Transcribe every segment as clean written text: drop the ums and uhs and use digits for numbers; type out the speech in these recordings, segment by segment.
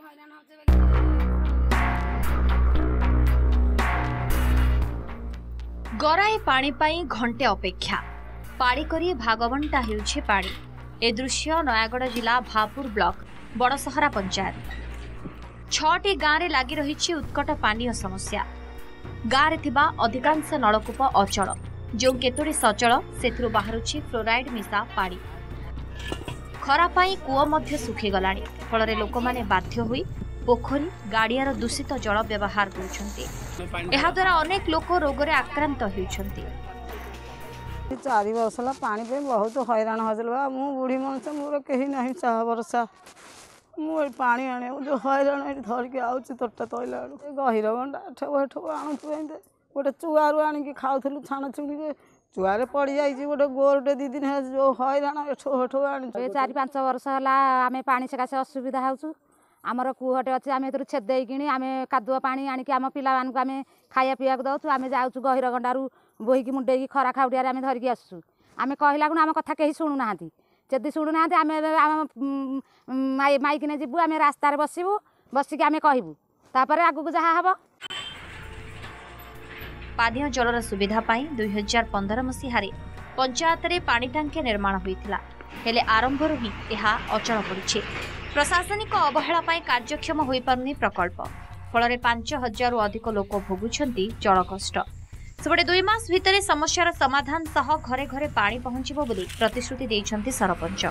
गराए पानी पाई घंटे अपेक्षा पाड़ी करी भागवंटा हेउछि पाड़ी। ए दृश्य नयागढ़ जिला भापुर ब्लॉक बड़सहरा पंचायत। 6टी गाँव लगी रही उत्कट पानीय समस्या। गाँव में थिबा अधिकांश नलकूप अचल, जो केतोटी सचल से बाहरुछि फ्लोराइड मिसा पानी। खरा पाई कूଅ मध्य सुखी गलानी, फल लोक माने बाध्य होई पोखरी गाड़ियार दूषित जल व्यवहार करुछन्ति। एहा द्वारा अनेक लोक रोगरे आक्रांत होउछन्ति। 4 वर्ष ला पानी पे बहुत हैरान हजल बा। मु बूढ़ी मनुष्य मोर कहीं नहीं चाह वर्षा मु पानी आने जो हैरान धर के आउची तोटा तोइला गहिर गंडा ठो आणुतु एंदे गोटे चुआरू आनिकी खाउथलु छाण छुणी के चुआरे पड़ी जाइछि गोटे गोरटे 2 दिन है जो हैरान एठो आनी 4-5 वर्ष हला आमे पानी सकासे असुविधा हाउछु। आमर कूहटे अच्छे आम ए छेदे कि आम कादुआ पानी आणिकी आम पिला मानक आम खाया पीया दउछु। आम जाउछु गहिर गंडारू बोहीकी मुंडेकी खरा खाउटिया आम धरिकी आसुछु। आम कहला गुण आम कथा कहीं शुणु ना जदि शुणु ना आम माइकिने जीवु आम रास्तार बसबू बसिकी आम कहबू तापर आगू जहाँ हम। पानीय जलर सुविधा पाई 2015 मसीह पंचायत रे पानी टांकी निर्माण होइथिला, हेले आरंभରୁ ही एहा अचल पड़िछे। प्रशासनिक अवहेला पाई कार्यक्षम होई पारुनी प्रकल्प, फल 5000 अधिक लोक भोगुछंती जल कष्ट। सेपटे 2 मास भितर समस्यार समाधान सह घरे घरे पानी पहुंचबो बोली प्रतिश्रुति देइछंती सरपंच।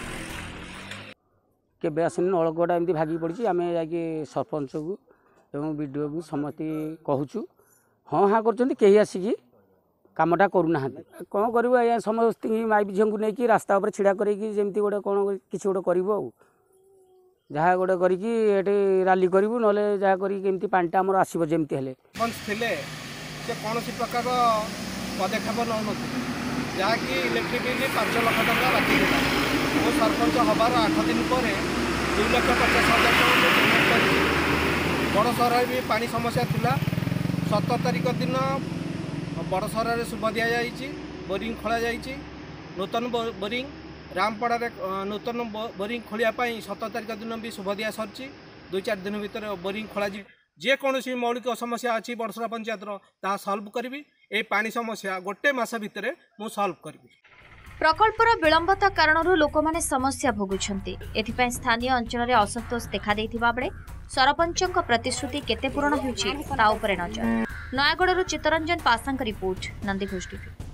केबे आसिन नलकोटा एमती भागी पड़ी आम जाकि सरपंच को एवं विडीओ को समस्ते कहूँ हाँ हाँ कर आसिकी कामटा करूना कौन करूँ आज्ञा समस्त माई झील को लेकिन रास्ता उपर छिड़ा करमती गोटे कौन किसी गोटे करूँ जहाँ गोटे करके राली करूँ ना जहाँ करमती पानीटा आमर आसो जमती हेले कौन प्रकार पदक्षेप नौ जहाँकि इलेक्ट्रिक बिल 5 लाख टका बाकी मो सरपंच हबार 8 दिन पर 2,50,000 टका बड़ सहर भी पानी समस्या थिला। 17 तारिख दिन बड़ सहर शुभ दि जाइए बोरिंग खोल जाइए नूतन बोरिंग रामपड़ा नूतन बोरिंग खोलियापाई 17 तारिख दिन भी शुभ दिया सरी 2-4 दिन भितर बोरिंग खोल जेकोसी मौलिक समस्या अच्छी बड़सरा पंचायत ता सल्व करी ए पानी समस्या गोटे मास भितर मु सल्व करी। प्रकल्पर विलंबता कारण लोक माने समस्या भोगुछन्ति। एथिपाई स्थानीय अंचल रे असंतोष देखा देथिबा बेले सरपंचक प्रतिश्रुति केते पूर्ण होउछि ता उपरे नजर। नयागढ़ चित्तरंजन पासांक रिपोर्ट, नंदी घोष टीवी।